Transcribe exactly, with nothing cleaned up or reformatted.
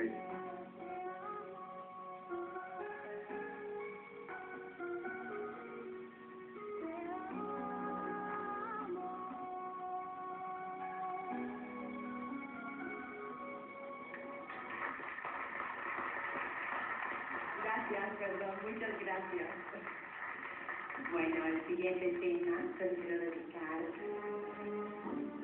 Gracias, perdón, muchas gracias. Bueno, el siguiente tema se lo quiero dedicar